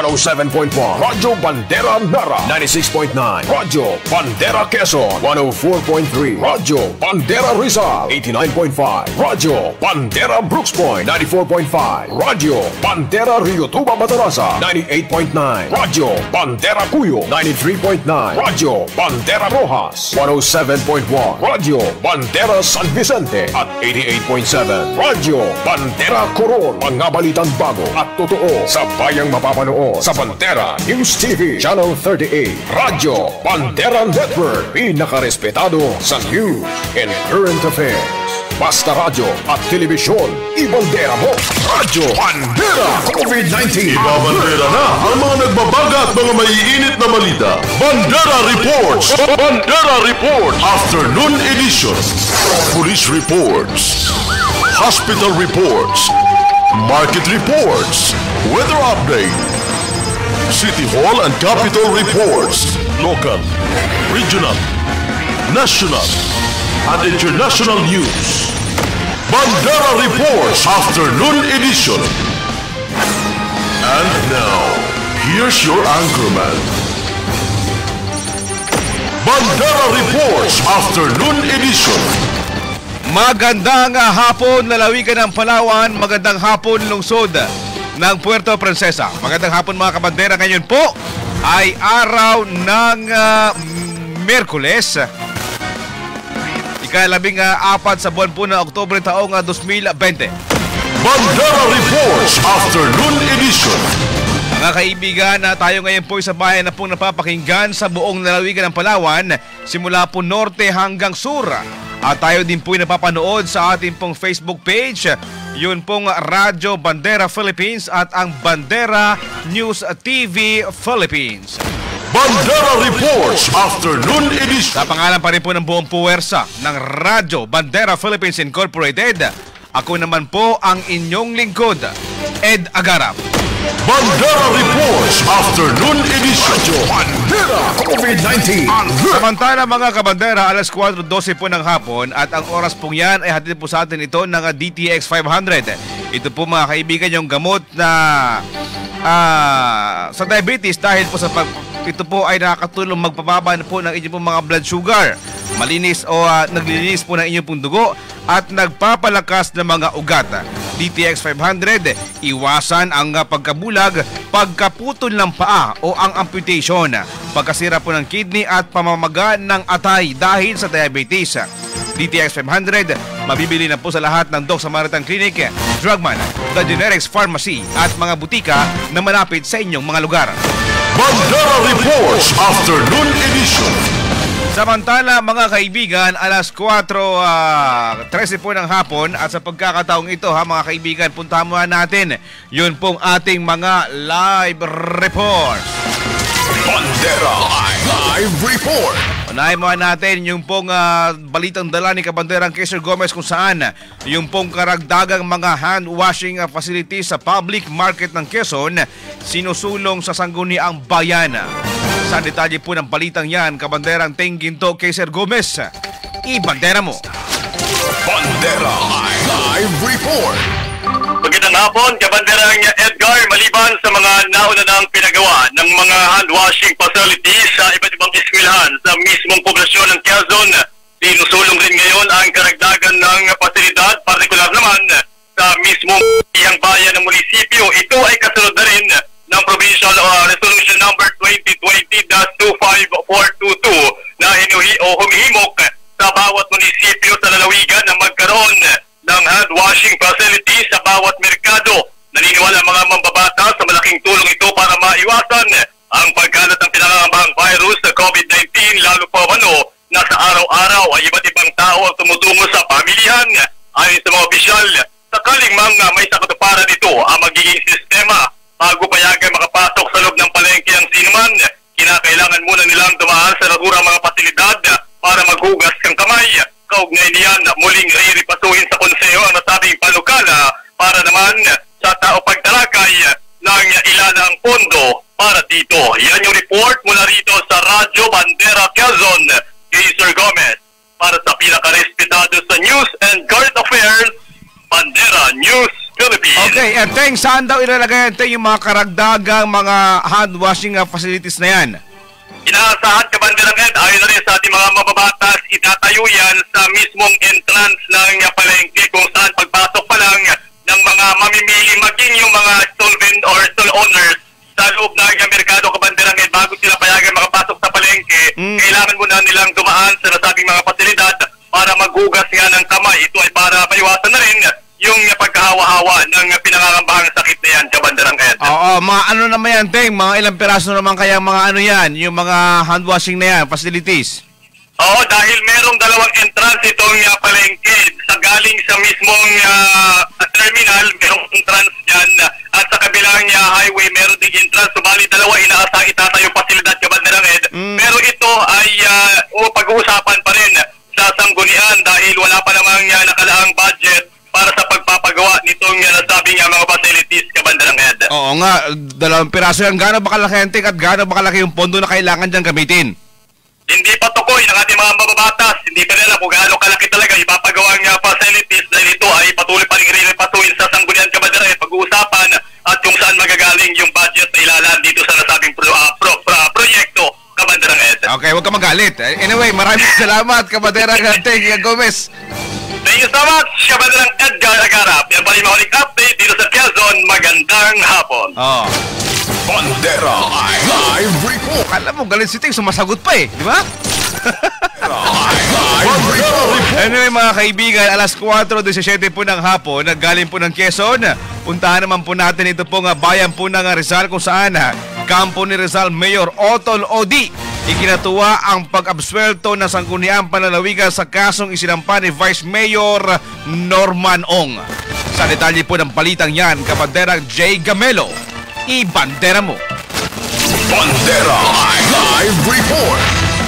107.1 Radyo Bandera Nara, 96.9 Radyo Bandera Quezon, 104.3 Radyo Bandera Rizal, 89.5 Radyo Bandera Brooks Point, 94.5 Radyo Bandera Rio Tuba Batarasa, 98.9 Radyo Bandera Cuyo, 93.9 Radyo Bandera Rojas, 107.1 Radyo Bandera San Vicente at 88.7 Radyo Bandera Coron. Mga balitang bago at totoo sa bayang mapapanood sa Bandera News TV Channel 38, Radyo Bandera Network, pinakarespetado sa news and current affairs. Basta radyo at telebisyon, ibandera mo, Radyo Bandera COVID-19. Ibabandera na ang mga nagbabaga at mga maiinit na balita. Bandera Reports! Bandera Reports! Afternoon Edition. Police Reports. Hospital Reports. Market Reports. Weather Update. City Hall and Capitol Reports. Local, regional, national, and international news. Bandera Reports Afternoon Edition. And now, here's your anchorman. Bandera Reports Afternoon Edition. Magandang hapon, lalawigan ng Palawan. Magandang hapon, lungsod ng Puerto Princesa. Magandang hapon mga kabandera. Ngayon po ay araw ng Miyerkules, ika-14 sa buwan po ng Oktubre taong 2020. Bandera Reports Afternoon Edition. Mga kaibigan, tayo ngayon po sa bayan na pong napapakinggan sa buong lalawigan ng Palawan, simula po norte hanggang sur. At tayo din po napapanood sa ating pong Facebook page, yun pong Radyo Bandera Philippines at ang Bandera News TV Philippines. Bandera Reports Afternoon Edition. Sa pangalan pa rin po ng buong puwersa ng Radyo Bandera Philippines Incorporated, ako naman po ang inyong lingkod, Ed Agarap. Bandera Reports Afternoon Edition. Radyo Bandera COVID-19. Samantala mga kabandera, alas 4:12 po ng hapon at ang oras pong yan ay hatid po sa atin ito ng DTX 500. Ito po mga kaibigan yung gamot na sa diabetes dahil po ito po ay nakakatulong magpababa na po ng inyong pong mga blood sugar, malinis o naglilinis po ng inyong pong dugo at nagpapalakas ng mga ugat. DTX 500, iwasan ang pagkabulag, pagkaputol ng paa o ang amputation, pagkasira po ng kidney at pamamaga ng atay dahil sa diabetes. DTX 500, mabibili na po sa lahat ng Doc Samaritan Clinic, Drugman, The Generics Pharmacy at mga butika na malapit sa inyong mga lugar. Bandera Reports Afternoon Edition. Samantala mga kaibigan, alas 4:13 po ng hapon at sa pagkakataong ito mga kaibigan, puntahan muna natin yun pong ating mga live reports. Bandera Live Report. Unahin muna natin yung pong balitang dala ni Kabanderang Kaiser Gomez kung saan yung pong karagdagang mga hand washing facilities sa public market ng Quezon sinusulong sa sangguniang bayan. Sa detalye po ng balitang yan, Kabanderang Tingginto Kaiser Gomez, ibandera mo. Bandera Live Report. Magandang hapon, Kabanderang Edgar. Maliban sa mga nauna ng pinagawa ng mga hand washing facilities sa iba't ibang eskwelahan sa mismong poblasyon ng Quezon, sinusulong rin ngayon ang karagdagan ng pasilidad, partikular naman sa mismong iyang bayan ng munisipyo. Ito ay kasunod na rin ng Provincial Resolution Number 2020-25422 na humihimok sa bawat munisipyo sa lalawigan na magkaroon ng hand washing facility sa bawat merkado. Naniniwala ang mga mambabatas sa malaking tulong ito para maiwasan ang pagkalat ng pinangangambahang virus sa COVID-19, lalo pa na sa araw-araw ay iba't ibang tao ang tumutungo sa pamilihan. Ayon sa mga opisyal, sakaling mga may sakatuparan nito ang magiging sistema bago payagan makapasok sa loob ng palengke ang sinuman, kinakailangan muna nilang dumaan sa naturang mga pasilidad para maghugas ng kamay. Kaugnay niyan, muling riripasuhin sa konseho ang nasabing panukala para naman sa tao pagtalakay ng ilan ang pondo para dito. Yan yung report mula rito sa Radyo Bandera Quezon, Kaiser Gomez. Para sa pinakarespetado sa news and current affairs, Bandera News Philippines. Okay, Teng, saan daw ilalagay yung mga karagdagang mga hand washing facilities na yan? Inaasahan ka Banderang Ed, ayon na rin sa ating mga mababatas, itatayo yan sa mismong entrance ng palengke kung saan pagpasok pa lang ng mga mamimili maging yung mga stall vendor or stall owners sa loob ng merkado ka Banderang Ed, bago sila payagan makapasok sa palengke, kailangan muna nilang dumaan sa nasabing mga pasilidad para maghugas nga ng kamay. Ito ay para maiwasan na rin yung pagkahawa-hawa ng pinangangambahang sakit na yan, Kabanderang Ed. Oo, mga ano naman yan, Teng? Mga ilang piraso naman kaya mga ano yan, yung mga hand washing na yan, facilities? Oo, dahil merong dalawang entrance itong palengke. Sa galing sa mismong terminal, merong entrance dyan. At sa kabilang highway, meron din entrance. Subali dalawa, inaasang itatayong pasilidad, Kabanderang Ed. Pero ito ay pag-uusapan pa rin sa sanggunian dahil wala pa namang nakalaang budget para sa pagpapagawa nitong nasabing mga facilities, Kabanderang Ed. Oo nga, dalawang piraso yan. Gaano ba kalaki, Teng, at gaano ba kalaki yung pondo na kailangan dyan gamitin? Hindi pa tukoy ng ating mga mababatas. Hindi pa nila kung gaano kalaki talaga ipapagawang facilities dahil ito ay patuloy pa rin rinipatuin sa sanggunian, Kabanderang Ed. Pag-uusapan at kung saan magagaling yung budget na ilalaan dito sa nasabing proyekto, Kabanderang Ed. Okay, huwag ka magalit. Anyway, maraming salamat, Kabanderang Teng Gomez. Thank you so much, Kabanderang Edgar Agarap. Yan pa rin mahuling update dito sa Quezon. Magandang hapon. Oh. Bandera Live Report. Alam mo, galit si Teng, sumasagot pa eh. Di ba? Live Report. Anyway mga kaibigan, alas 4:17 po ng hapon, naggaling po ng Quezon. Puntahan naman po natin ito pong bayan po ng Rizal kung saan kampo ni Rizal Mayor Otol Odi. Ikinatuwa ang pag-absuelto ng sangguniang panlalawigan sa kasong isinampa ni Vice Mayor Norman Ong. Sa detalye po ng balitang yan, Kabanderang J. Gamelo, ibandera mo. Bandera Live Report.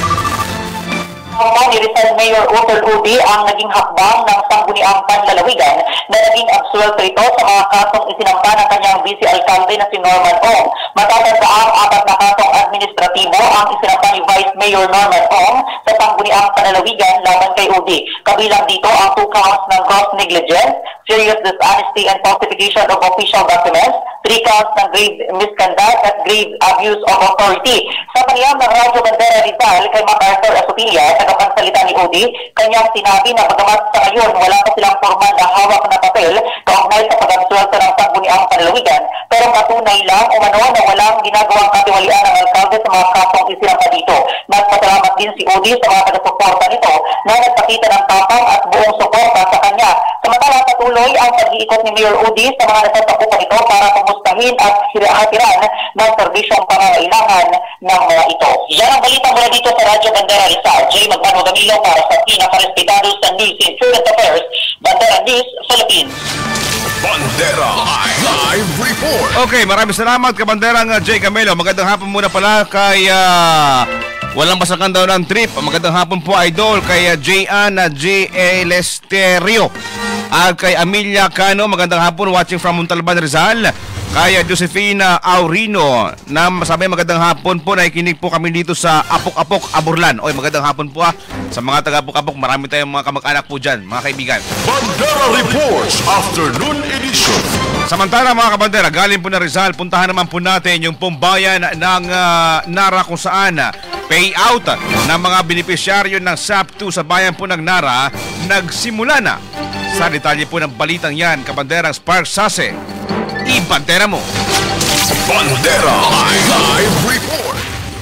Ni Rizal Mayor Otol Odi ang naging hakbang ng sangguniang panlalawigan na naging absuelto ito sa mga kasong isinampa ng kanyang vice-alcalde na si Norman Ong. Matatandaan, 4 na kasong administratibo ang isinampa ni Vice Mayor Norman Ong sa sangguniang panlalawigan laban kay Odi. Kabilang dito ang 2 counts ng gross negligence, serious dishonesty and falsification of official documents, 3 counts ng grave misconduct at grave abuse of authority. Sa panayam ng Radyo Bandera Rizal kay MacArthur Asupilia, tagapagsalita ni Odi, kanyang sinabi na bagamat sa ngayon wala pa silang formal na hawak na papel kaugnay sa pag-absuelto ng sangguniang panlalawigan, pero patunay lang umano na walang ginagawang katiwalian ng alkalde sa mga kasong isinampa dito. Nagpasalamat din si Odi sa mga taga-suporta nito na nagpakita ng tapang at buong suporta sa kanya. Samantala, patuloy ang pag-iikot ni Mayor Odi sa mga nasasakupan nito para pumustahin at hatiran ng serbisyong pangangailangan ng mga ito. Yan ang balita mula dito sa Radyo Bandera Rizal. J. Magmano Gamilo para sa pinaka-respetado sa News and Current Affairs, Bandera News, Philippines. Bandera Live Report. Okay, maraming salamat, Kabanderang J. Gamelo. Magandang hapon muna pala kay walang masakan daw ng trip. Magandang hapon po, Idol, kay J.Anna J. Elesterio. At kay Amelia Cano, magandang hapon, watching from Montalban, Rizal. Kay Josefina Aurino, na masabi magandang hapon po, nakikinig po kami dito sa Apok-Apok, Aburlan. Oy, magandang hapon po sa mga taga-Apok-Apok. Marami tayong mga kamag-anak po dyan, mga kaibigan. Bandera Reports Afternoon Edition. Samantala mga kabandera, galing po na Rizal, puntahan naman po natin yung pumbayan ng Nara kung saan payout ng mga benepisyaryo ng SAP2 sa bayan po ng Nara nagsimula na. Sa detalye po ng balitang yan, Kabanderang Spark Sase, ibandera mo. Bandera Live Report.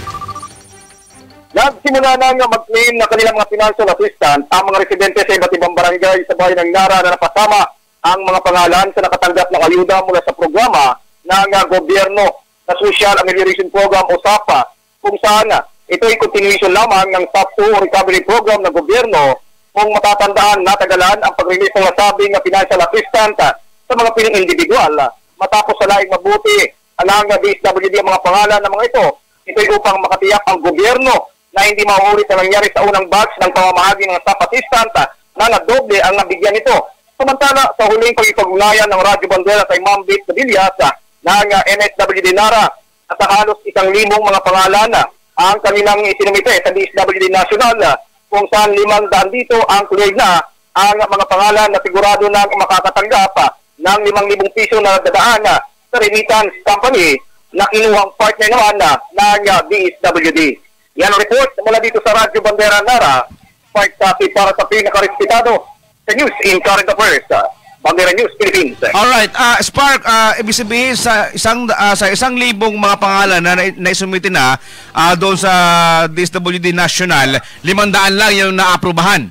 Nagsimula na nga mag-claim na kanilang mga financial assistant ang mga residente sa iba't ibang barangay sa bayan ng Nara na napasama ang mga pangalan sa nakatanggap ng ayuda mula sa programa ng gobyerno na Social Amelioration Program o SAPA, kung saan ito ay continuation lamang ng SAP2 o recovery program ng gobyerno. Kung matatandaan, natagalan ang pag-release ng nasabing financial assistant sa mga piling individual matapos sa laing mabuti ang DSWD ang mga pangalan ng mga ito. Ito ay upang makatiyak ang gobyerno na hindi mauulit ang nangyari sa unang batch ng pamamahagi ng SAP assistant na nadoble ang nabigyan ito. Samantala, sa huling pag-ipag-ugnayan ng Radyo Bandera kay Ma'am Bit Padillas ng NSWD Nara at sa halos 1,000 mga pangalan ang kanilang isinumite sa DSWD National, kung saan 500 dito ang cleared na ang mga pangalan na sigurado na makakatanggap ng 5,000 piso na dadaan sa remittance company na kinuhang partner naman ng DSWD. Yan ang report mula dito sa Radyo Bandera Nara, Spark Copy para sa pinakarespetado sa News in Current Affairs. Bandera News, Philippines. Alright, Spark, ibig sabihin sa 1,000 mga pangalan na naisumite na doon sa DSWD National, 500 lang yung naaprubahan.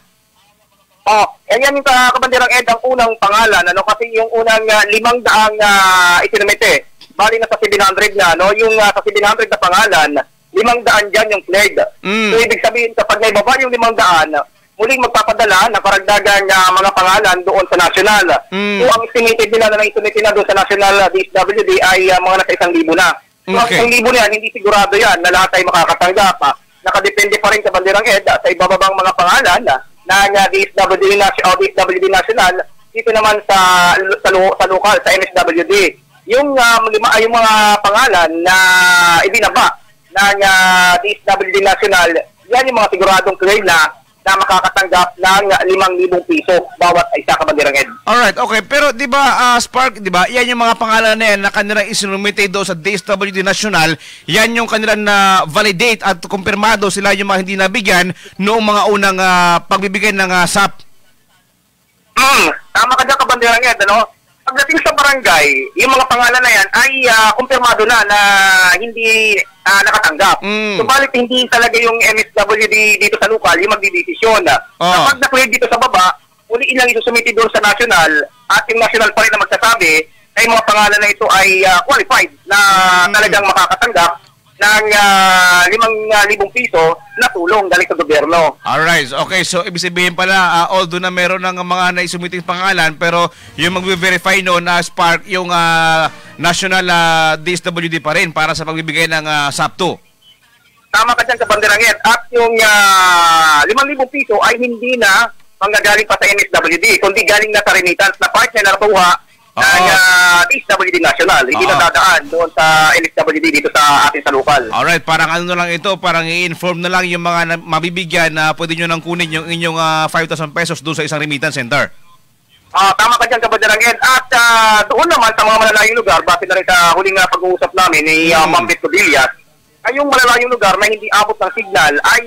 Yan yung Kabanderang Ed, ang unang pangalan, kasi yung unang 500 isinumite, bali na sa 700 na, yung sa 700 na pangalan, 500 dyan yung cleared. So, ibig sabihin, kapag may baba yung 500, muling magpapadala ng karagdagan mga pangalan doon sa national. So, ang estimated nila na isunite na doon sa national DSWD ay mga nasa 1,000 na. So, Okay. ang 1,000 na yan, hindi sigurado yan na lahat ay makakatanggap. Nakadepende pa rin sa Banderang Ed sa ibababang mga pangalan ng DSWD National dito naman sa lokal, sa MSWD. Yung mga pangalan na ibinaba ng DSWD National, yan yung mga siguradong clear na makakatanggap ng 5,000 piso bawat isa, Kabanderang Ed. Alright, okay. Pero di ba, Spark, di ba, yan yung mga pangalan na yan na kanilang isinumite doon sa DSWD National, yan yung kanilang na validate at kumpirmado sila yung mga hindi nabigyan noong mga unang pagbibigay ng SAP. Tama ka dyan, Kabanderang Ed, Pagdating sa barangay, yung mga pangalan na yan ay kumpirmado na hindi nakatanggap. Subalit hindi talaga yung MSWD dito sa lokal yung magdidesisyon. Kapag na-clear dito sa baba, uliin lang isusumiti doon sa national at yung national pa rin na magsasabi ay mga pangalan na ito ay qualified na talagang makakatanggap ng 5,000 piso na tulong galing sa gobyerno. Alright, okay. So, ibig sabihin pala, although na meron ng mga naisumiting pangalan, pero yung mag-verify noon na Spark, yung national DSWD pa rin para sa pagbibigay ng SAP2. Tama ka dyan, Kabanderang Ed. At yung 5,000 piso ay hindi na manggagaling pa sa MSWD, kundi galing na sa remittance na partner na nakuha ng DSWD National. Hindi na dadaan doon sa MSWD dito sa atin sa lokal. Alright, parang ano na lang ito, parang i-inform na lang yung mga mabibigyan na pwede nyo nang kunin yung inyong 5,000 pesos doon sa isang remittance center. Tama ka dyan, Kabanderang Ed. At doon naman sa mga malalayong lugar, base na rin sa huling pag-uusap namin ni Ma'am Beth Cobillas, ay yung malalayong lugar na hindi abot ng signal ay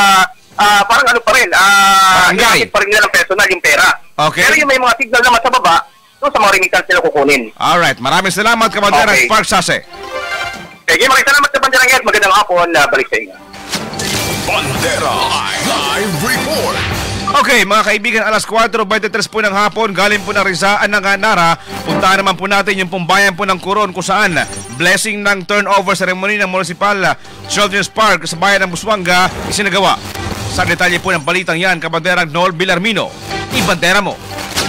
parang ano pa rin, iakit pa rin nila ng personal yung pera. Okay. Pero yung may mga signal naman sa baba, doon sa mga remittance nila kukunin. Alright, maraming salamat, Kabanderang Spark Sase. Sige, maraming salamat, Kabanderang Ed. Magandang hapon, balik sa inyo. Bandera Live Report. Okay, mga kaibigan, alas 4:23 po ng hapon, galing po ng Rizaan ng Nara. Puntahan naman po natin yung pumbayan po ng Coron kung saan blessing ng turnover ceremony ng Municipal Children's Park sa bayan ng Busuanga isinagawa. Sa detalye po ng balitang yan, Kabanderang Noel Villarmino, ibandera mo.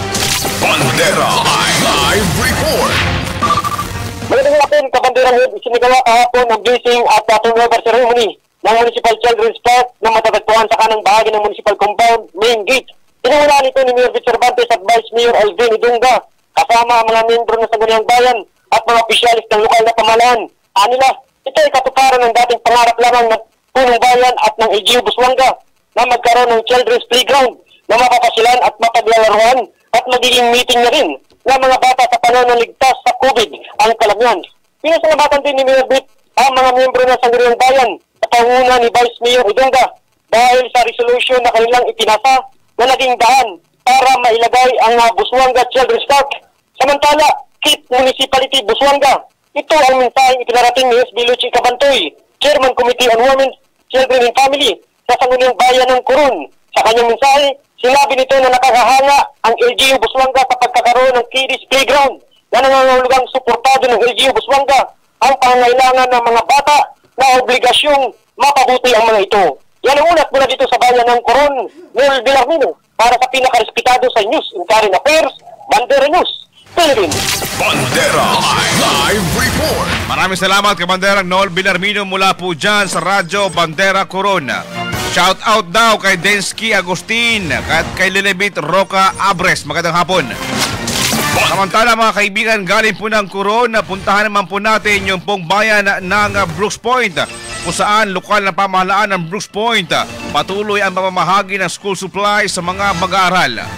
Bandera Live Report. Magandang hapon, Kabanderang Ed. Isinagawa kahapon ng blessing at turnover ceremony ng Municipal Children's Park na matatagpuan sa kanang bahagi ng Municipal Compound, Main Gate. Pinangunahan ito ni Mayor Vic Cervantes at Vice Mayor Alvin Idunga kasama ang mga membro ng Sangguniang Bayan at mga opisyalis ng lokal na pamahalaan. Anila, ito ay katuparan ng dating pangarap lamang ng Punong Bayan at ng LGU Busuanga na magkaroon ng children's playground na mapapasilan at mapaglalaruan at magiging meeting na rin ng mga bata sa panahon ng ligtas sa COVID ang kalamyan. Pinasalamatan din ni Mayor Vic ang mga membro ng Sangguniang Bayan sa panguna ni Vice Mayor Idunga dahil sa resolution na kanilang ipinasa na naging daan para mailagay ang Busuanga Children's Park. Samantala, Kit Municipality Busuanga, ito ang mensaheng ipinarating ni SB Luchi Cabantoy, Chairman Committee on Women, Children and Family sa Sangguniang Bayan ng Coron. Sa kanyang mensahe, sinabi nito na nakakahanga ang LGU Busuanga sa pagkakaroon ng kiddies playground na nangangahulugang suportado ng LGU Busuanga ang pangangailangan ng mga bata na obligasyong mapabuti ang mga ito. Yan ang ulat mula dito sa bayan ng Coron, Noel Villarmino, para sa pinakarespetado sa News in Current Affairs, Bandera News, Philippines. Bandera Live Report. Maraming salamat, Kabanderang Noel Villarmino mula po dyan sa Radyo Bandera Coron. Shout out daw kay Densky Agustin at kay Lilibit Roca Abres. Magandang hapon. Samantala mga kaibigan, galing po ng Coron, puntahan naman po natin yung pong bayan ng Brooks Point kung saan lokal na pamahalaan ng Brooks Point patuloy ang pamamahagi ng school supplies sa mga mag-aaral.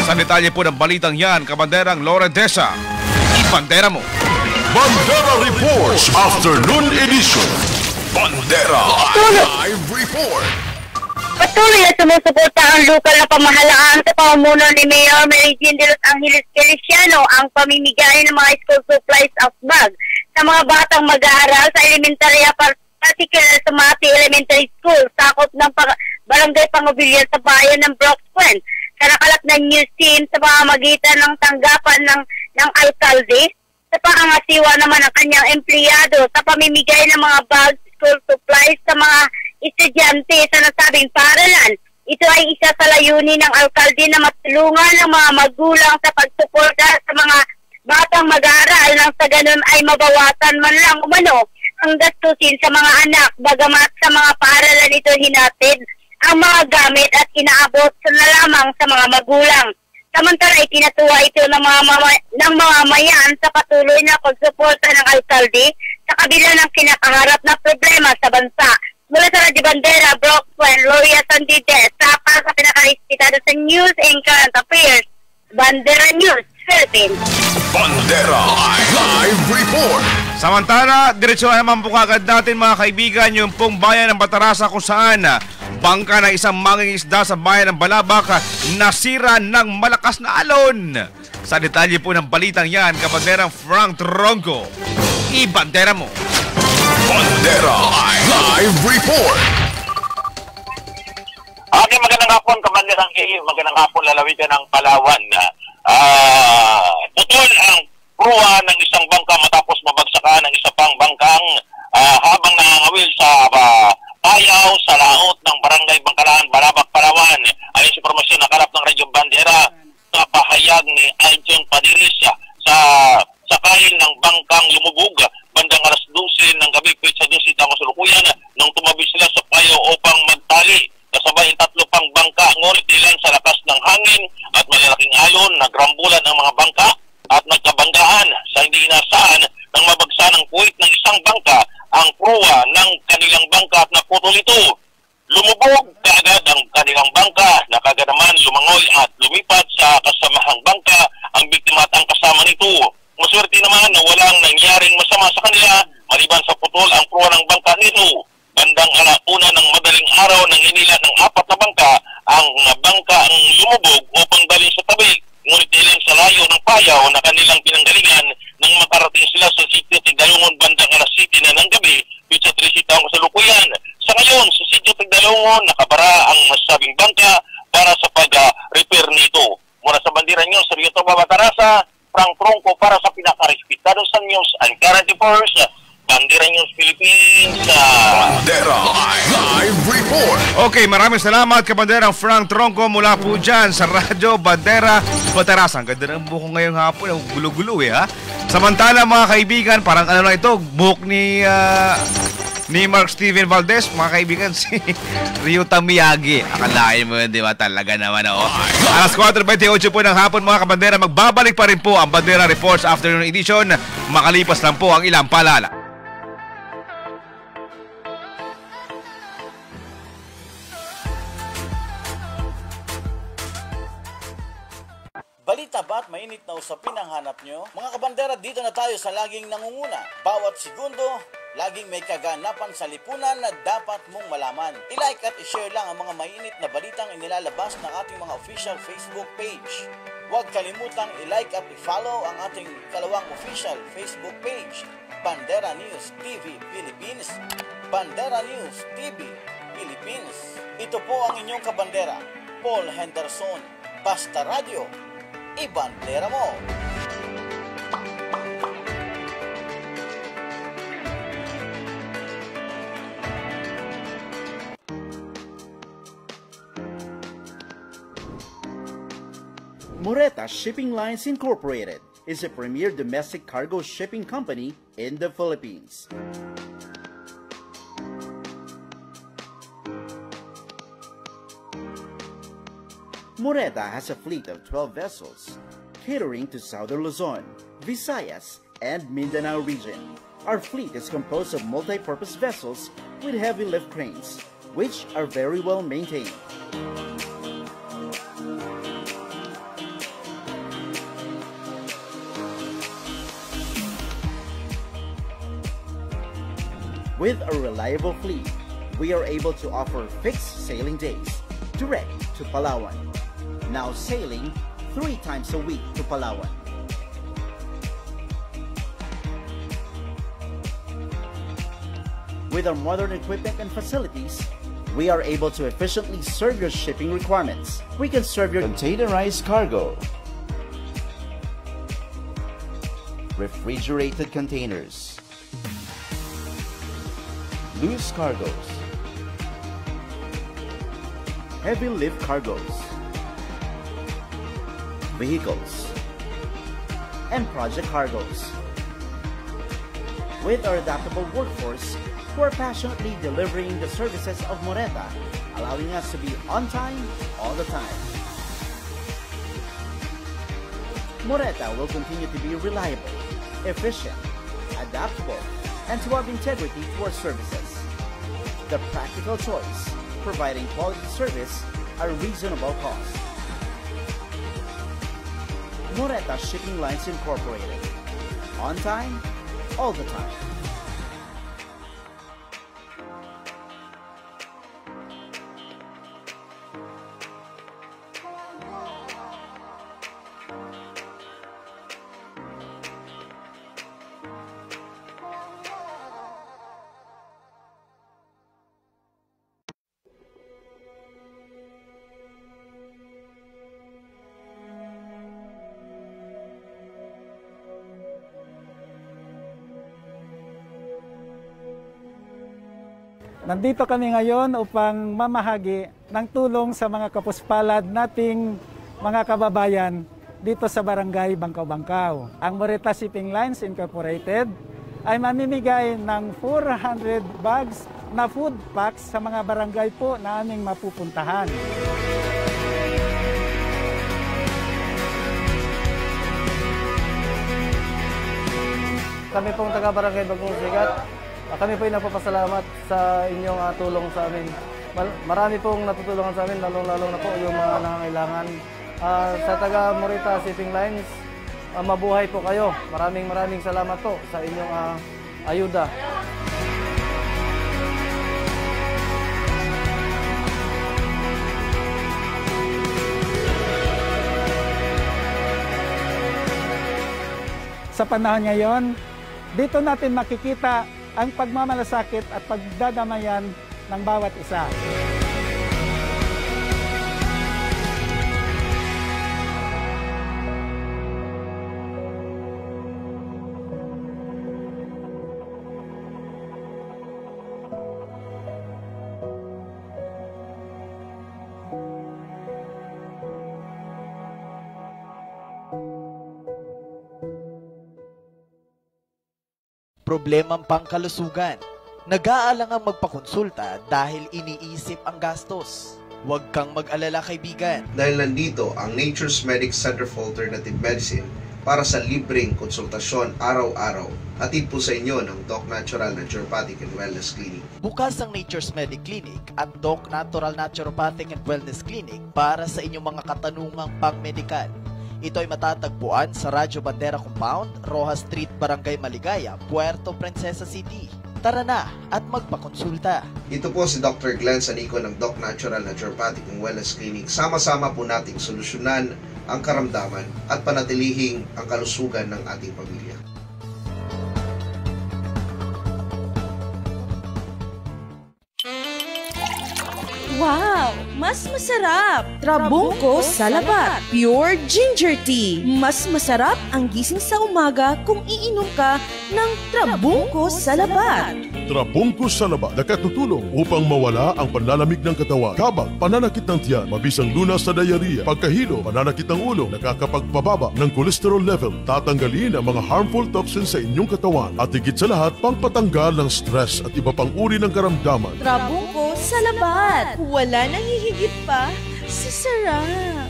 Sa detalye po ng balitang yan, Kabanderang Lorendesa, ibandera mo. Bandera Reports Afternoon Edition. Bandera Live Report. Patuloy na sumusuporta ang lokal na pamahalaan sa pamumuno ni Mayor Mary Jean de Los Angeles Feliciano ang pamimigay ng mga school supplies of bag sa mga batang mag-aaral sa elementarya, particular sa Mati Elementary School, sakop ng Barangay Pangubilyan sa bayan ng Brookspoint. Sa nakalap ng news team sa pamamagitan ng tanggapan ng alkalde, sa pangangasiwa naman ng kanyang empleyado sa pamimigay ng mga bag, school supplies sa mga estudyante sa nasabing paaralan. Ito ay isa sa layunin ng alkalde na matulungan ng mga magulang sa pagsuporta sa mga batang mag-aaral nang sa ganun ay mabawasan man lang umano ang gastusin sa mga anak, bagamat sa mga paaralan ito hinatid ang mga gamit at inaabot na lamang sa mga magulang. Samantala ay tinatuwa ito ng mga mamamayan sa patuloy na pagsuporta ng alkalde sa kabila ng kinakaharap na problema sa bansa. Mula sa Radyo Bandera, Brookspoint, Loria Sandides, para sa pinakalispitado sa News and Current Affairs, Bandera News, Philippines. Bandera Live Report. Samantala, diretso naman po kagad natin mga kaibigan yung pong bayan ng Batarasa kung saan bangka ng isang mangingisda sa bayan ng Balabac nasira ng malakas na alon. Sa detalye po ng balitang yan, Kabanderang Frank Tronco, ibandera mo. Bandera Live Report. Okay, magandang hapon, Kabanderang A. Magandang hapon, lalawigan ng Palawan. Putol ang pruwa ng isang bangka matapos mabagsakan ng isa pang bangkang habang nangangawil sa payaw sa laot ng Barangay Bangkalan, Balabac, Palawan. Ayon sa informasyon na kalap ng Radyo Bandera, sa pahayag ni Aljon Padiris sa sakayin ng bangkang lumubog bandang alas 12 ng gabi, sa 12 ng kasalukuyan nung tumabi sila sa payaw upang magtali. Kasabay ang 3 pang bangka, ngunit ilan sa lakas ng hangin at malalaking alon, nagrambulan ang mga bangka at nagkabanggaan sa hindi inaasahan nang mabagsa ng puwit ng isang bangka ang pruwa ng kanilang bangka at naputol ito. Lumubog kaagad ang kanilang bangka, nakagad naman lumangoy at lumipat sa kasamahang bangka ang biktima at ang kasama nito. Maswerte naman na walang nangyaring masama sa kanila maliban sa putol ang pruwa ng bangka nito. Bandang alauna ng madaling araw nang hinila ng 4 na bangka ang bangka ang lumubog upang dalhin sa tabi. Ngunit ilan sa layo ng payaw na kanilang pinanggalingan nang makarating sila sa sitio Tigdalungon bandang alas 7 na ng gabi, sa 3 ang kasalukuyan. Sa ngayon, sa sitio Tigdalungon, nakabara ang masabing bangka para sa pag-repair nito. Mula sa Bandera News, Rio Toba, Batarasa, Frank Tronco para sa pinakarispitado sa News and Current Affairs, Bandera News Philippines. Bandera Live Report. Okay, maraming salamat Kabanderang Frank Tronco mula po dyan sa Radyo Bandera Batarasa. Ang ganda ng buhok ngayong hapon, gulo-gulo ha. Samantala mga kaibigan, parang ano lang ito, buhok ni Mark Steven Valdez, mga kaibigan, si Ryuta Miyagi. Akalain mo yun, di ba? Talaga naman, Alas 4:28 po ng hapon, mga kabandera. Magbabalik pa rin po ang Bandera Reports Afternoon Edition. Makalipas lang po ang ilang paalala. Balita ba at mainit na usapin ang hanap nyo? Mga kabandera, dito na tayo sa laging nangunguna. Bawat segundo, laging may kaganapan sa lipunan na dapat mong malaman. I-like at i-share lang ang mga mainit na balitang inilalabas ng ating mga official Facebook page. Huwag kalimutang i-like at i-follow ang ating kalawang official Facebook page, Bandera News TV Philippines. Bandera News TV Philippines. Ito po ang inyong kabandera, Paul Henderson. Basta Radio, ibandera mo! Moreta Shipping Lines Incorporated is a premier domestic cargo shipping company in the Philippines. Moreta has a fleet of 12 vessels, catering to Southern Luzon, Visayas, and Mindanao region. Our fleet is composed of multi-purpose vessels with heavy lift cranes, which are very well maintained. With a reliable fleet, we are able to offer fixed sailing days direct to Palawan. Now sailing 3 times a week to Palawan. With our modern equipment and facilities, we are able to efficiently serve your shipping requirements. We can serve your containerized cargo, refrigerated containers, loose cargoes, heavy lift cargoes, vehicles, and project cargoes. With our adaptable workforce, who are passionately delivering the services of Moreta, allowing us to be on time all the time. Moreta will continue to be reliable, efficient, adaptable, and to have integrity to our services. The practical choice, providing quality service at a reasonable cost. Moreta Shipping Lines Incorporated. On time, all the time. Nandito kami ngayon upang mamahagi ng tulong sa mga kapuspalad nating mga kababayan dito sa Barangay Bangkaw-Bangkaw. Ang Moreta Shipping Lines Incorporated ay mamimigay ng 400 bags na food packs sa mga barangay po na aming mapupuntahan. Kami pong taga-Barangay Bagong Sikat. Kami po ay nagpapasalamat sa inyong tulong sa amin. Marami pong natutulungan sa amin, lalong-lalong na po yung mga nangangailangan. Sa taga Moreta Shipping Lines, mabuhay po kayo. Maraming salamat po sa inyong ayuda. Sa panahon ngayon, dito natin makikita ang pagmamalasakit at pagdadamayan ng bawat isa. Problemang pangkalusugan. Nag-aalangang magpakonsulta dahil iniisip ang gastos. Huwag kang mag-alala kaibigan. Dahil nandito ang Nature's Medic Center for Alternative Medicine para sa libreng konsultasyon araw-araw. Hatid po sa inyo ng Doc Natural Naturopathic and Wellness Clinic. Bukas ang Nature's Medic Clinic at Doc Natural Naturopathic and Wellness Clinic para sa inyong mga katanungang pang-medikal. Ito ay matatagpuan sa Radyo Bandera Compound, Rojas Street, Barangay Maligaya, Puerto Princesa City. Tara na at magpakonsulta. Ito po si Dr. Glenn Sanico ng Doc Natural Naturopathic and Wellness Clinic. Sama-sama po nating solusyonan ang karamdaman at panatilihing ang kalusugan ng ating pamilya. Wow! Mas masarap! Trabungko Salabat Pure Ginger Tea. Mas masarap ang gising sa umaga kung iinom ka ng Trabungko Salabat. Trabungko Salabat nakatutulong upang mawala ang panlalamig ng katawan, kabag, pananakit ng tiyan, mabisang lunas sa diarrhea, pagkahilo, pananakit ng ulo, nakakapagpababa ng cholesterol level, tatanggalin ang mga harmful toxins sa inyong katawan at higit sa lahat, pangpatanggal ng stress at iba pang uri ng karamdaman. Trabungko Salabat. Wala nang hihigit pa sa sarap.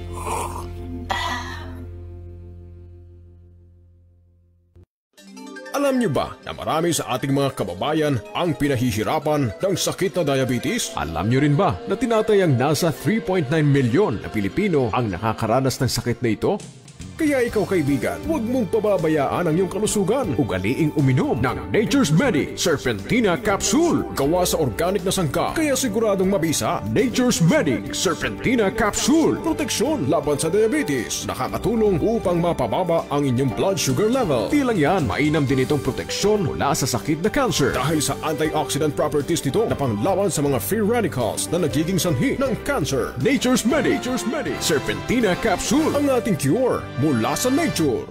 Alam niyo ba na marami sa ating mga kababayan ang pinahihirapan ng sakit na diabetes? Alam niyo rin ba na tinatayang nasa 3.9 milyon na Pilipino ang nakakaranas ng sakit na ito? Kaya ikaw kaibigan, huwag mong pababayaan ang iyong kalusugan. Ugaliing uminom ng Nature's Medic Serpentina Capsule. Gawa sa organic na sangka, kaya siguradong mabisa. Nature's Medic Serpentina Capsule. Proteksyon laban sa diabetes. Nakakatulong upang mapababa ang inyong blood sugar level. Di lang yan, mainam din itong proteksyon mula sa sakit na cancer. Dahil sa antioxidant properties nito na panglaban sa mga free radicals na nagiging sanhi ng cancer. Nature's Medic Serpentina Capsule. Ang ating cure mula sa nature.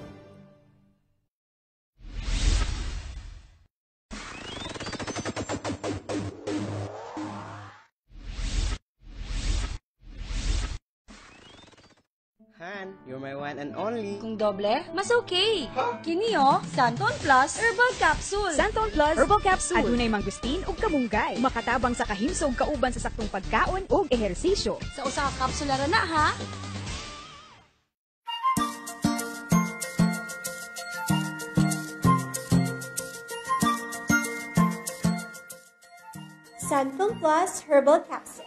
Han, you're my one and only. Kung doble, mas okay. Kini Santon Plus Herbal Capsule. Santon Plus Herbal Capsule. Adunay mangustin ug kamunggay. Makatabang sa kahimsog kauban sa saktong pagkaon ug ehersisyo. Sa usa ka kapsula ra na ha. Santon Plus Herbal Capsule.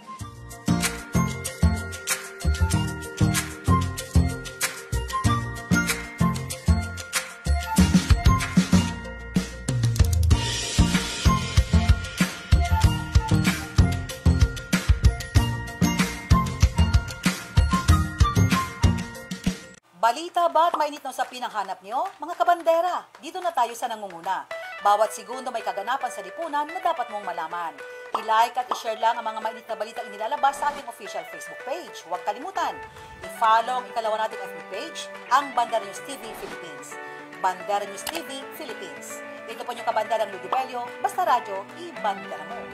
Balita ba at mainit ng sapin ang hanap nyo? Mga kabandera, dito na tayo sa nangunguna. Bawat segundo may kaganapan sa lipunan na dapat mong malaman. I-like at i-share lang ang mga mainit na balita inilalabas sa ating official Facebook page. Huwag kalimutan, i-follow ang ikalawa nating FB page, ang Bandera News TV Philippines. Bandera News TV Philippines. Ito po yung kabanderang Ludibelio, basta radyo, i-bandera mo.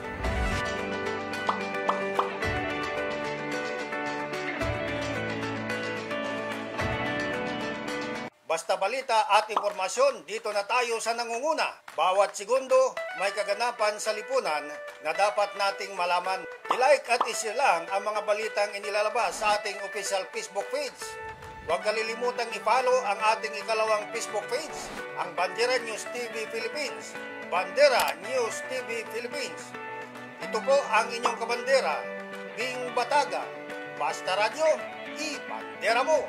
Basta balita at impormasyon, dito na tayo sa nangunguna. Bawat segundo, may kaganapan sa lipunan na dapat nating malaman. I-like at i-share lang ang mga balitang inilalabas sa ating official Facebook page. Huwag kalilimutang i-follow ang ating ikalawang Facebook page, ang Bandera News TV Philippines. Bandera News TV Philippines. Ito po ang inyong kabandera, Bing Bataga. Basta radyo, i-bandera mo!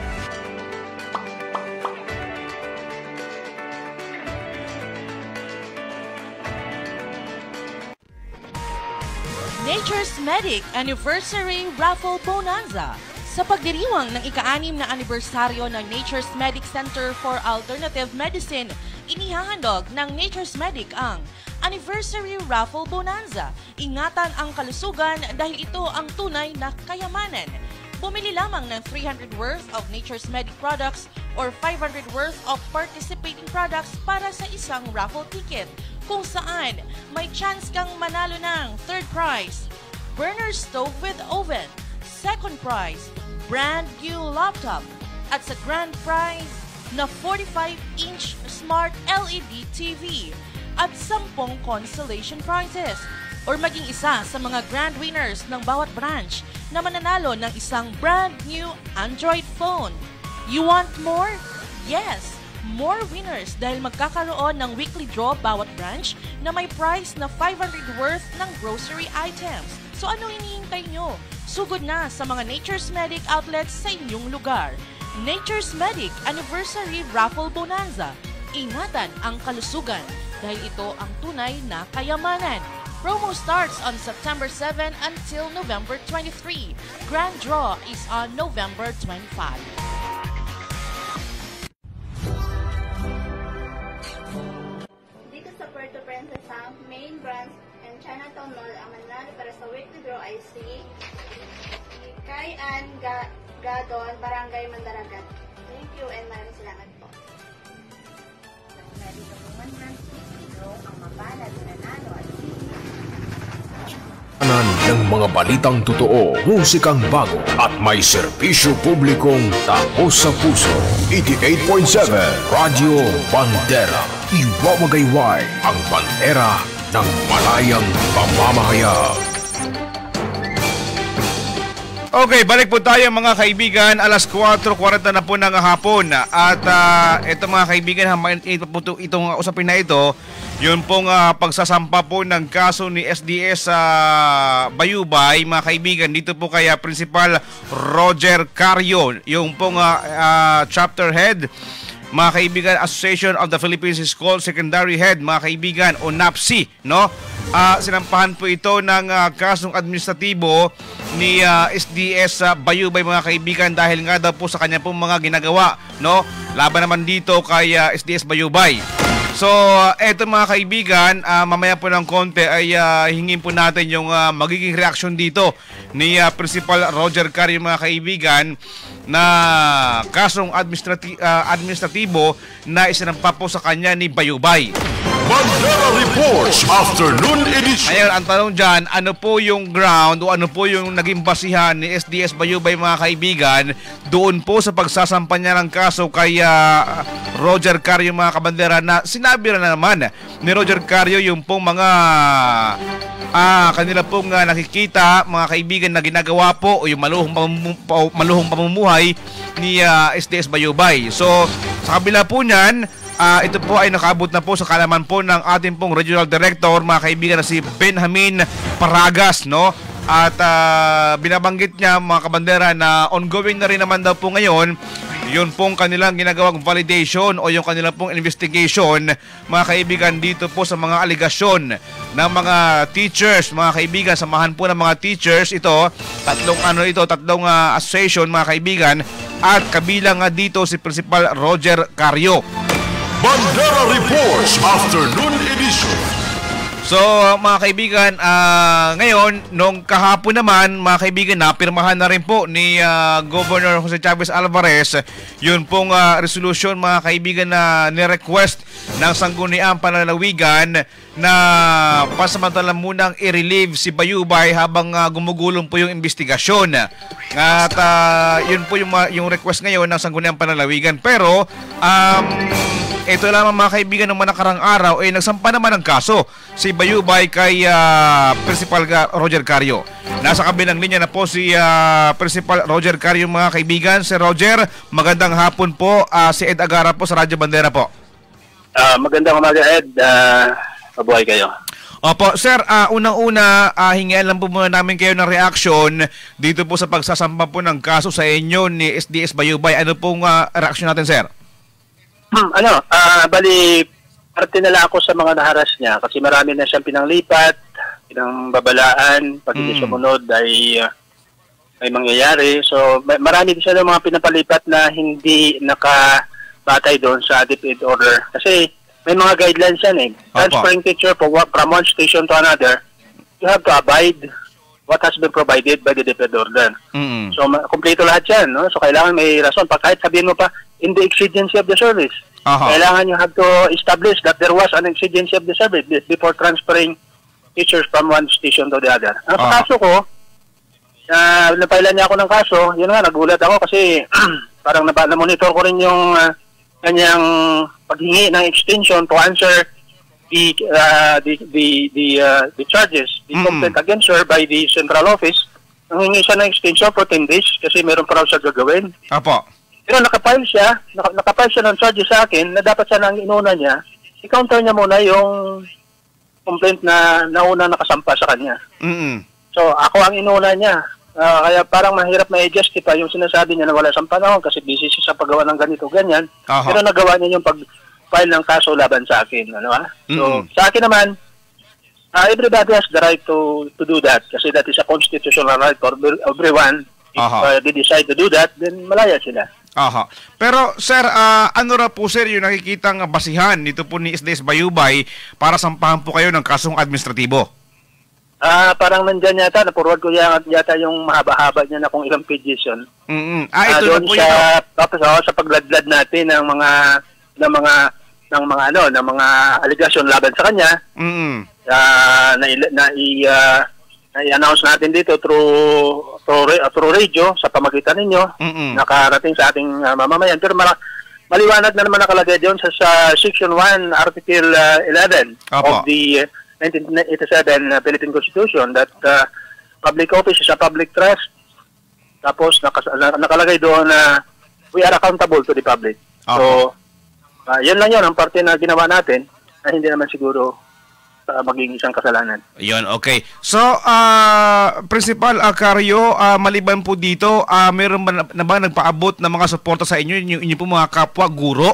Nature's Medic Anniversary Raffle Bonanza. Sa pagdiriwang ng ika-6 na anibersaryo ng Nature's Medic Center for Alternative Medicine, inihahandog ng Nature's Medic ang Anniversary Raffle Bonanza. Ingatan ang kalusugan dahil ito ang tunay na kayamanan. Bumili lamang ng 300 worth of Nature's Medic products or 500 worth of participating products para sa isang raffle ticket, kung saan may chance kang manalo ng third prize, burner stove with oven, second prize, brand new laptop, at sa grand prize na 45-inch smart LED TV at 10 consolation prizes, or maging isa sa mga grand winners ng bawat branch na mananalo ng isang brand new Android phone. You want more? Yes! More winners dahil magkakaroon ng weekly draw bawat branch na may prize na 500 worth ng grocery items. So ano hinihintay nyo? Sugod na sa mga Nature's Medic outlets sa inyong lugar. Nature's Medic Anniversary Raffle Bonanza. Ingatan ang kalusugan dahil ito ang tunay na kayamanan. Promo starts on September 7 until November 23. Grand draw is on November 25. Puerto Princesa, main branch and Chinatown Mall ang mananalo para sa weekly draw ay si Kay Ann Gadon, Barangay Mandaragat. Thank you and maraming salamat po. Ready to go 1 branch weekly draw ang mapalad na nanalo at ng mga balitang totoo, musikang bago at may serbisyo publikong tapos sa puso. 88.7 Radyo Bandera. Iwawagayway ang bandera ng malayang pamamahayag. Okay, balik po tayo mga kaibigan. Alas 4:40 na po ng hapon. At ito mga kaibigan, itong usapin na ito, yun pong pagsasampa po ng kaso ni SDS Bayubay, mga kaibigan, dito po kaya Principal Roger Carrio, yung pong chapter head, mga kaibigan, Association of the Philippine School Secondary Head, mga kaibigan, o NAPSI, no? Sinampahan po ito ng kasong administratibo ni SDS Bayubay, mga kaibigan, dahil nga daw po sa kanya pong mga ginagawa, no? Laban naman dito kay SDS Bayubay. So, eto mga kaibigan, mamaya po ng konti ay hingin po natin yung magiging reaksyon dito ni Principal Roger Carrio, mga kaibigan, na kasong administratibo na isinampa po sa kanya ni Bayubay. Bandera Reports Afternoon Edition. Ngayon, ang tanong dyan, ano po yung ground o ano po yung naging basihan ni SDS Bayubay, mga kaibigan, doon po sa pagsasampa niya ng kaso kay Roger Carrio, mga kabandera, na sinabi na naman ni Roger Carrio yung pong mga kanila pong nakikita, mga kaibigan, na ginagawa po o yung maluhong pamumuhay ni SDS Bayubay. So, sa kabila po niyan, ito po ay nakaabot na po sa kalaman po ng ating pong Regional Director, mga kaibigan, na si Benjamin Paragas, no? At binabanggit niya, mga kabandera, na ongoing na rin naman daw po ngayon yun pong kanilang ginagawang validation o yung kanilang pong investigation, mga kaibigan, dito po sa mga aligasyon ng mga teachers, mga kaibigan. Samahan po ng mga teachers ito, tatlong association, mga kaibigan, at kabilang nga dito si Principal Roger Carrio. Bandera Reports Afternoon Edition. So mga kaibigan, ngayon, nung kahapon naman, mga kaibigan, napirmahan na rin po ni Governor Jose Chavez Alvarez yun pong resolution, mga kaibigan, na ni-request ng Sangguniang Panlalawigan na pasamantala munang i-relieve si Bayubay habang gumugulong po yung investigasyon. At yun po yung request ngayon ng Sangguniang Panlalawigan. Pero ito lamang, mga kaibigan, ng nakarang araw ay nagsampa naman ng kaso si Bayubay kay Principal Roger Carrio. Nasa kabilang linya na po si Principal Roger Carrio, mga kaibigan. Si Roger, magandang hapon po. Si Ed Agara po sa Radyo Bandera po. Magandang umaga, Ed. Mabuhay kayo. Opo, sir, unang-una, hingian lang po muna namin kayo ng reaction dito po sa pagsasampa po ng kaso sa inyo ni SDS Bayubay. Ano pong reaction natin, sir? Bali, parte na lang ako sa mga naharas niya kasi marami na siyang pinanglipat, pinangbabalaan, pag hindi sumunod ay may mangyayari. So, marami din siya ng mga pinapalipat na hindi nakabatay doon sa DepEd order. Kasi may mga guidelines yan eh. Transferring teacher from one station to another, you have to abide what has been provided by the DepEd order. So, kompleto lahat yan, no? So, kailangan may rason. Kahit sabihin mo pa, in the exigency of the service, kailangan you have to establish that there was an exigency of the service before transferring teachers from one station to the other. Ang kaso ko, napailan niya ako ng kaso, yun nga, nagulat ako kasi parang na-monitor ko rin yung kanyang paghingi ng extension to answer the charges, the complaint against her by the central office. Nangingi siya ng extension for 10 days kasi meron pa raw siya gagawin. Apo. Pero nakapile siya ng charges sa akin na dapat siya nang inuna niya. I-counter niya muna yung complaint na nauna nakasampa sa kanya. So, ako ang inuna niya. Kaya parang mahirap ma-justify yung sinasabi niya na wala siyang panahon kasi busy siya sa paggawa ng ganito, ganyan. Pero nagawa niya yung pag-file ng kaso laban sa akin. So, sa akin naman, everybody has the right to do that kasi that is a constitutional right for everyone. If they decide to do that, then malaya sila. Pero sir, ano ra po sir yung nakikitang basihan nito po ni SDS Bayubay para sampahan po kayo ng kasong administratibo? Parang nandyan yata, na-forward ko yata yung mahaba-haba niya na kung ilang pages yun. Ito doon na po tapos sa pagladlad natin ng mga allegation laban sa kanya. I-announce natin dito through radio sa pamagitan ninyo, nakarating sa ating mamamayan. Pero maliwanag na naman nakalagay doon sa Section 1, Article 11 of the 1987 Philippine Constitution that public office is a public trust Tapos nakalagay doon na we are accountable to the public. So, yan lang yun ang parte na ginawa natin na hindi naman siguro maging isang kasalanan. Yun, okay. So, Principal Carrio, maliban po dito, meron ba nagpaabot ng mga suporta sa inyo, inyo po mga kapwa guro,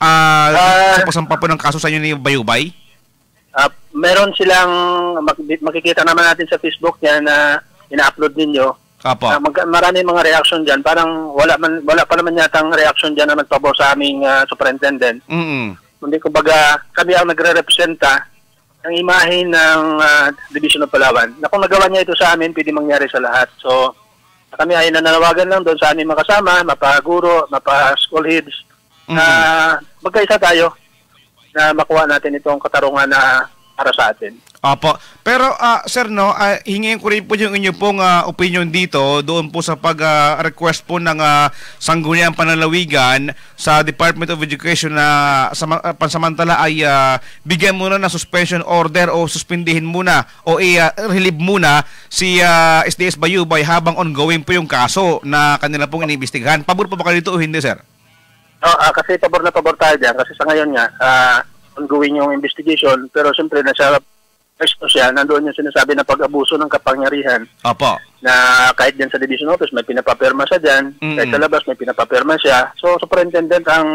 sa pasampa po ng kaso sa inyo ni Bayubay? Meron silang, makikita naman natin sa Facebook yan na ina-upload ninyo. Marami mga reaction dyan. Parang wala pa naman yatang reaction dyan na nagpabor sa aming superintendent. Kundi kumbaga, kami ang nagre-representa ang imahe ng Division of Palawan. Na kung nagawa niya ito sa amin, pwede mangyari sa lahat. So, kami ay nananawagan lang doon sa aming makasama, mapa-guro, mapa-school heads, na magkaisa tayo na makuha natin itong katarungan na para sa atin. Opo. Pero, sir, no, hingin ko rin po yung inyo pong opinion dito doon po sa pag-request po ng Sangguniang Panlalawigan sa Department of Education na pansamantala ay bigyan muna ng suspension order o suspindihin muna o i-relieve muna si SDS Bayubay habang ongoing po yung kaso na kanila pong iniimbestigahan. Pabor po ba kayo dito o hindi, sir? Kasi pabor na pabor tayo dyan kasi sa ngayon nga, ongoing yung investigation pero siyempre nasa pwesto siya, nandoon yung sinasabi na pag-abuso ng kapangyarihan. Opo. Na kahit dyan sa division office may pinapapirma siya dyan, kahit sa labas may pinapapirma siya. So superintendent ang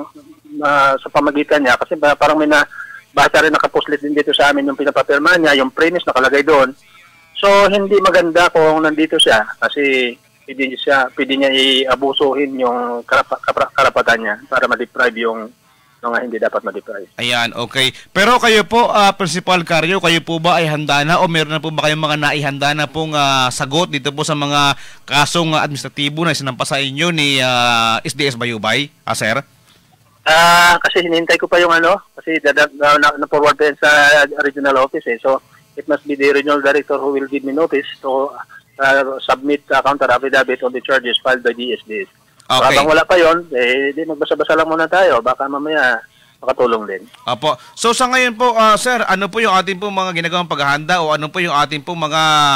sa pamagitan niya kasi parang may basta rin nakapuslit din dito sa amin yung pinapapirma niya, yung premise nakalagay doon. So hindi maganda kung nandito siya kasi pwede niya i-abusuhin yung karapatan niya para ma-deprive yung nga hindi dapat ma-deprive. Ayan, okay. Pero kayo po, Principal Carrio, kayo po ba ay handa na o meron na po ba kayong mga naihanda na pong sagot dito po sa mga kasong administratibo na sinampa sa inyo ni SDS Bayubay, sir? Kasi hinintay ko pa yung kasi na-forward pa yan sa regional office So, it must be the regional director who will give me notice to submit counter affidavit on the charges filed by the SDS. Okay. Habang wala pa yun, di magbasa-basa lang muna tayo. Baka mamaya makatulong din. Apo. So sa ngayon po, sir, ano po yung ating pong mga ginagawang paghahanda o ano po yung ating pong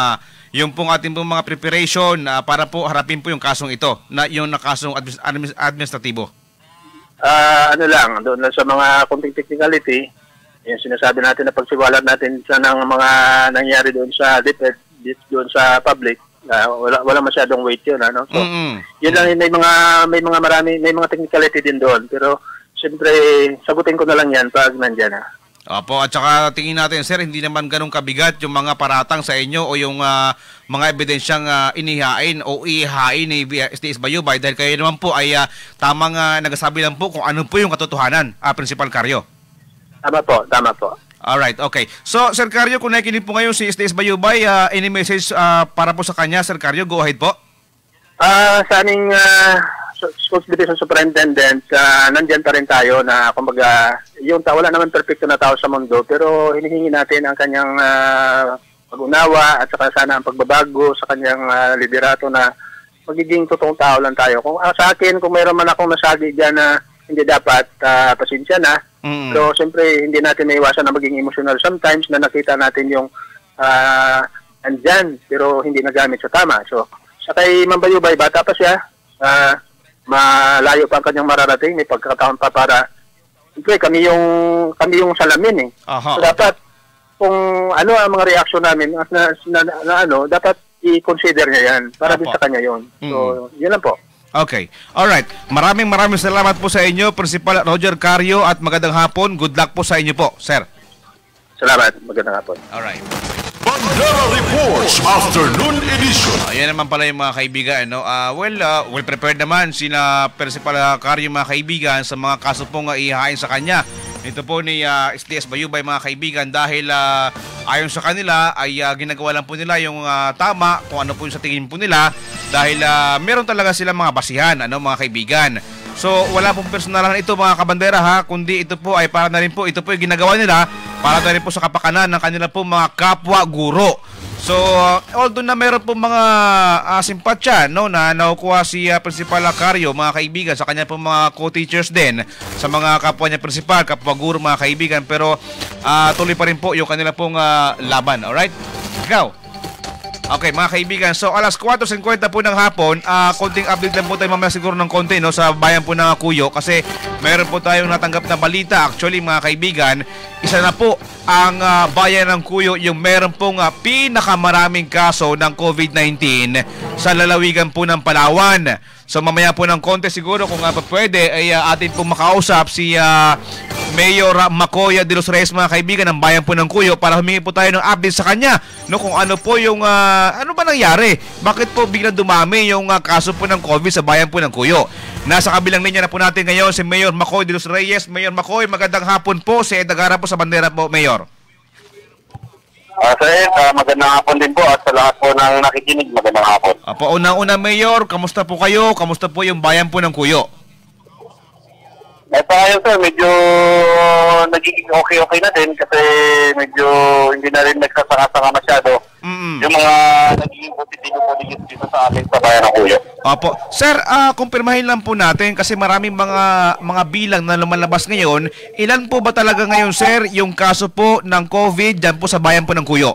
mga preparation para po harapin po yung kasong ito, na yung kasong administratibo? Doon lang sa mga konting technicality, yung sinasabi natin na pagsiwalat natin sa ng mga nangyari doon sa DepEd, doon sa public. Wala masyadong weight yun, So, yun lang, may mga technicality din doon. Pero, siyempre, sagutin ko na lang yan pag nandyan, Opo, at saka tingin natin, sir, hindi naman ganun kabigat yung mga paratang sa inyo o yung mga ebidensyang inihain o ihain ni SDS Bayubay dahil kayo naman po ay tamang nagsasabi lang po kung ano po yung katotohanan, Principal Carrio. Tama po. Alright, okay. So, Sir Carrio, kung nakikinig po ngayon si SDS Bayubay, any message para po sa kanya, Sir Carrio? Go ahead po. Sa aming Schools Division Superintendent, nandyan pa rin tayo na, kumbaga, wala naman perfecto na tao sa mundo, pero hinihingi natin ang kanyang pag-unawa at saka sana ang pagbabago sa kanyang liderato na magiging totoong tao lang tayo. Kung sa akin, kung mayroon man akong nasagi dyan na hindi dapat, pasensya na. Pero siyempre, hindi natin maiwasan na maging emotional sometimes na nakita natin yung andyan, pero hindi nagamit sa tama. So, sa kay Ma'am Bayubay, bata pa siya, malayo pa ang kanyang mararating, may pagkakataon pa para, siyempre, kami yung salamin So, dapat, kung ano ang mga reaksyon namin, dapat i-consider niya yan, para din sa kanya yun. So, yun lang po. Okay. Alright. Maraming salamat po sa inyo, Principal Roger Carrio, at magandang hapon. Good luck po sa inyo po, sir. Salamat. Magandang hapon. Alright. Bandera Reports Afternoon Edition. Ayan naman pala yung mga kaibigan, well prepared naman sina Principal Carrio, mga kaibigan, sa mga kaso pong ihahain sa kanya. Ito po ni SDS Bayubay, mga kaibigan, dahil ayon sa kanila ay ginagawa lang po nila yung tama kung ano po yung sa tingin po nila dahil meron talaga silang mga basihan, mga kaibigan. So wala pong personalan ito, mga kabandera, kundi ito po ay para na rin po, ito po yung ginagawa nila para na rin po sa kapakanan ng kanila po mga kapwa guro. So, although na meron po mga simpatya na nakukuha si Principal Carrio, mga kaibigan, sa kanya po mga co-teachers din, sa mga kapwa niya principal, kapwa guro, mga kaibigan, pero tuloy pa rin po yung kanila pong laban. Alright? Ikaw? Okay, mga kaibigan. So, alas 4:50 po ng hapon, konting update lang po tayo mamaya siguro ng konti, no, sa bayan po ng Kuyo. Kasi meron po tayong natanggap na balita. Actually, mga kaibigan, isa na po ang bayan ng Kuyo yung meron pong pinakamaraming kaso ng COVID-19 sa lalawigan po ng Palawan. So, mamaya po ng konti siguro, kung pa pwede, ay atin pong makausap si Mayor Macoya de los Reyes, mga kaibigan, ng bayan po ng Kuyo, para humingi po tayo ng update sa kanya, no, kung ano po yung ano ba nangyari, bakit po biglang dumami yung kaso po ng COVID sa bayan po ng Kuyo. Nasa kabilang linya na po natin ngayon si Mayor Macoy de los Reyes. Mayor Macoy, magandang hapon po. Si Edagara po sa bandera po, Mayor. Sir, magandang hapon din po at sa lahat po ng nakikinig, magandang hapon. Apo, unang-una, Mayor, kamusta po kayo? Kamusta po yung bayan po ng Kuyo? Ito ngayon, sir, medyo nagiging okay na din kasi medyo hindi na rin nagsasaka-saka masyado. Yung mga nagiging positibo dito sa amin sa bayan ng Kuyo. Opo. Sir, kumpirmahin lang po natin kasi maraming mga bilang na lumalabas ngayon. Ilan po ba talaga ngayon, sir, yung kaso po ng COVID dyan po sa bayan po ng Kuyo?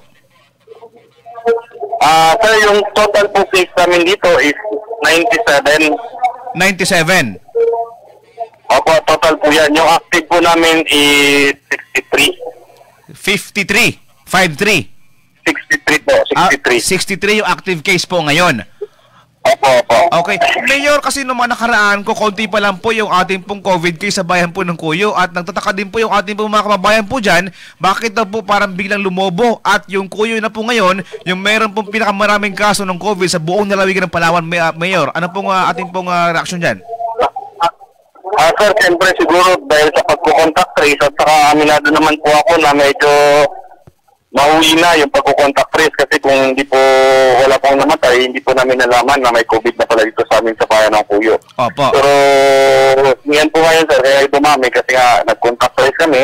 Sir, yung total po case namin dito is 97. 97? Opo, total po yan. Yung active po namin is 63. 53? 53? 63 po, 63. 63 yung active case po ngayon. Opo. Okay. Mayor, kasi nung mga nakaraan ko, konti pa lang po yung ating pong COVID case sa bayan po ng Kuyo at nagtataka din po yung ating pong mga kababayan po dyan, bakit daw po parang biglang lumobo at yung Kuyo na po ngayon, yung meron pong pinakamaraming kaso ng COVID sa buong lalawigan ng Palawan, Mayor. Ano pong ating pong reaksyon dyan? Sir, siyempre siguro dahil sa pagkukontact trace at saka aminado naman po ako na medyo mahuli na yung pagkukontact trace kasi kung hindi po wala pong namatay, hindi po namin nalaman na may COVID na pala dito sa amin sa bayan ng Kuyo. Opo. Pero ngayon po ngayon, sir, kaya dumami kasi nga nag-contact trace kami.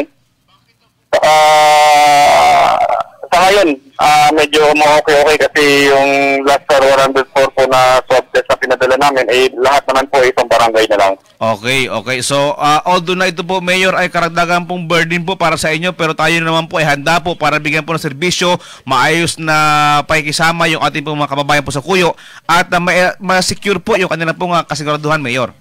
Sa ngayon, medyo okay kasi yung last 104 po na swab test na pinadala namin, lahat naman po isang barangay na lang. Okay. So, although na ito po, Mayor, ay karagdagan pong burden po para sa inyo, pero tayo naman po ay handa po para bigyan po ng serbisyo, maayos na pakikisama yung ating pong mga kababayan po sa Kuyo, at ma-secure po yung kanilang pong kasiguraduhan, Mayor.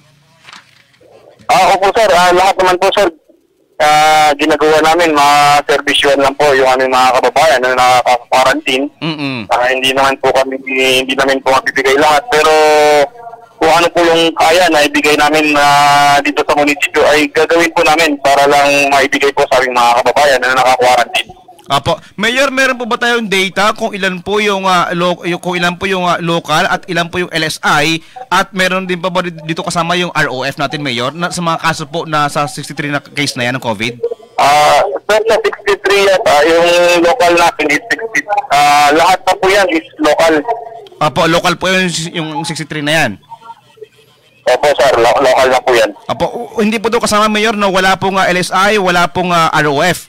Opo, sir. Lahat naman po, sir, ginagawa namin, ma-servisyon lang po yung aming mga kababayan na nakaka-quarantine. Hindi naman po mabibigay lahat, pero kung ano po yung kaya na ibigay namin dito sa munisipyo ay gagawin po namin para lang maibigay po sa aming mga kababayan na nakaka-quarantine. Apo, Mayor, meron po ba tayong data kung ilan po yung local at ilan po yung LSI, at meron din pa ba dito kasama yung ROF natin, Mayor, sa mga kaso po na sa 63 na case na yan ng COVID? Sir, sa 63 yan, yung local natin is 60. Lahat na po yan is local. Apo, local po yung 63 na yan. Opo, sir, local na po yan. Apo, hindi po doon kasama, Mayor, na wala pong LSI, wala pong ROF?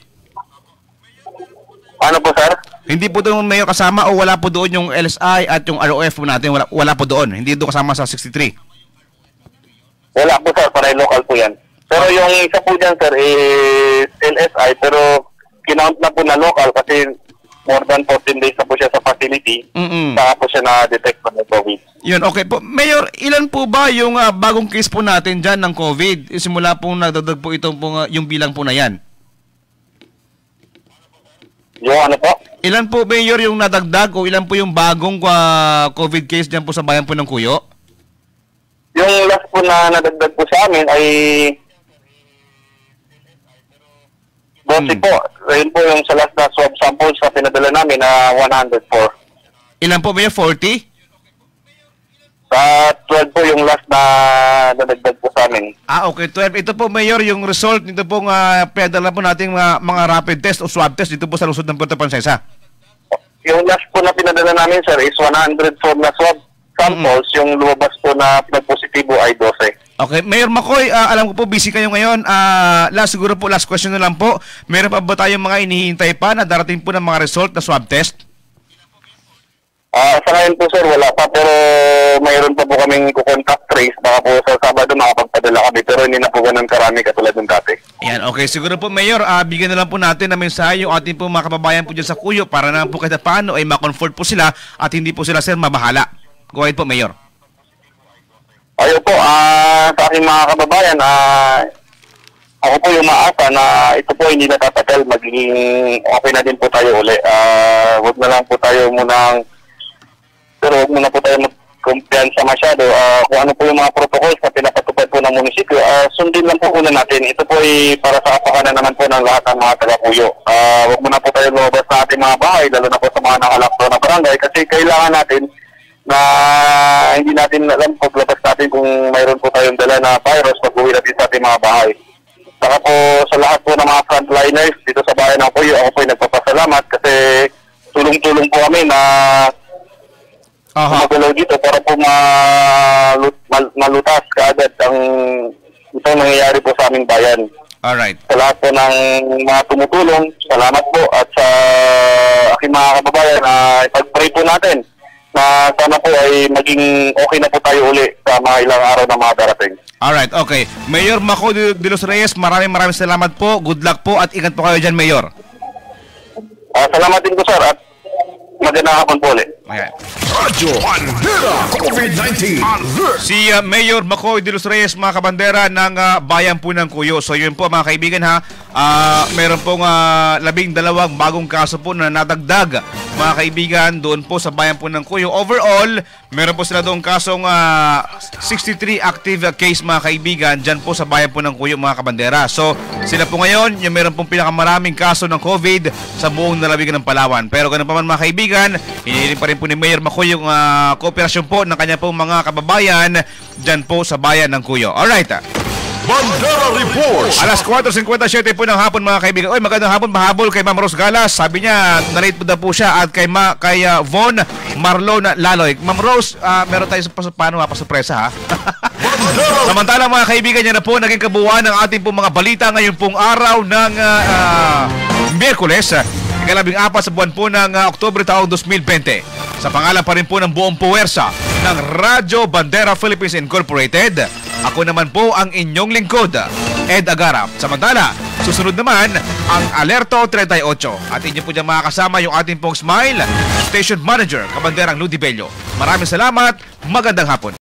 Ano po, sir? Hindi po doon, Mayor, kasama, o wala po doon yung LSI at yung ROF po natin? Wala po doon. Hindi doon kasama sa 63? Wala po, sir. Para local po yan. Pero yung isa po dyan, sir, is LSI. Pero kinount na po na local kasi more than 14 days na po siya sa facility. Saka po siya na-detect po ng COVID. Yun, okay po. Mayor, ilan po ba yung bagong case po natin dyan ng COVID? Simula pong nagdadag po itong yung bilang po na yan? Yung ano po? Ilan po, Mayor, yung nadagdag o ilan po yung bagong COVID case dyan po sa bayan po ng Kuyo? Yung last po na nadagdag po sa amin ay 12 po. Ayun po yung sa last na swab samples na pinadala namin na 104. Ilan po, Mayor? 40? Sa 12 po yung last na nadagdag po sa amin. Okay, 12. Ito po, Mayor, yung result nito pong pinadala po nating mga rapid test o swab test dito po sa lungsod ng Puerto Princesa. Yung last po na pinadala namin, sir, is 104 na swab samples. Yung lumabas po na pinag-positibo ay 12. Okay, Mayor Macoy, alam ko po busy kayo ngayon. Siguro po last question na lang po. Meron pa ba tayong mga inihintay pa na darating po ng mga result na swab test? Sa ngayon po sir, wala pa, pero mayroon pa po kaming contact trace. Baka po sa Sabado makapagpadala kami, pero hindi na po ganun karami katulad ng dati. Yan, okay. Siguro po, Mayor, bigyan na lang po natin ng mensahe yung ating po mga kababayan po dyan sa Cuyo para na po kahit paano ay ma-comfort po sila at hindi po sila, sir, mabahala. Go ahead po, Mayor. Ayun po, sa aking mga kababayan, ako po yung maasa na ito po hindi natatagal, magiging okay na din po tayo uli. Huwag na lang po tayo munang, pero huwag muna po tayo magkumpiyansa masyado. Kung ano po yung mga protocols na pinapatupad po ng munisipyo, sundin lang po una natin. Ito po ay para sa kapakanan naman po ng lahat ng mga taga-Cuyo. Huwag muna po tayo lumabas sa ating mga bahay, lalo na po sa mga nakalakto na barangay, kasi kailangan natin na hindi natin alam paglabas natin kung mayroon po tayong dala na virus pag-uwi natin sa ating mga bahay. Saka po sa lahat po ng mga frontliners dito sa bayan ng Cuyo, ako po ay nagpapasalamat kasi tulong-tulong po kami na magalaw dito para po malutas kaagad ang itong nangyayari po sa aming bayan. Alright. Sa lahat po ng mga tumutulong, salamat po, at sa aking mga kababayan, ipag-pray po natin na sana po ay maging okay na po tayo uli sa mga ilang araw na mga darating. Alright, okay. Mayor Maco de los Reyes, maraming salamat po. Good luck po at ingat po kayo dyan, Mayor. Salamat din po, sir, at magandang hapon po ulit. Okay. Radyo Bandera COVID-19 Alert! Si Mayor Macoy de los Reyes, mga kabandera ng bayan po ng Cuyo. So yun po mga kaibigan ha, meron pong 12 bagong kaso po na nadagdag mga kaibigan doon po sa bayan po ng Cuyo. Overall, meron po sila doon kasong 63 active case mga kaibigan dyan po sa bayan po ng Cuyo mga kabandera. So sila po ngayon, yung meron pong pinakamaraming kaso ng COVID sa buong lalawigan ng Palawan. Pero ganun pa man mga kaibigan, hinihiling pa rin po ni Mayor Macoy yung kooperasyon po ng kanya pong mga kababayan dyan po sa bayan ng Cuyo. Alright. Bandera Reports. Alas 4:57 po ng hapon mga kaibigan. Oy, magandang hapon, mahabol kay Ma'am Rose Galas. Sabi niya, narate po daw po siya at kay Von Marlon Laloy. Ma'am Rose, meron tayo paano pasurpresa ha. Samantala mga kaibigan, niya na po naging kabuuan ng ating pong mga balita ngayon pong araw ng Miyerkules, ikalabing-4 sa buwan po ng Oktubre taong 2020. Sa pangalan pa rin po ng buong puwersa ng Radyo Bandera Philippines Incorporated, ako naman po ang inyong lingkod, Ed Agarap. Samantala, susunod naman ang Alerto 38 at inyo po dyan makakasama yung ating pong Smile Station Manager, Kabanderang Ludi Bello. Maraming salamat, magandang hapon.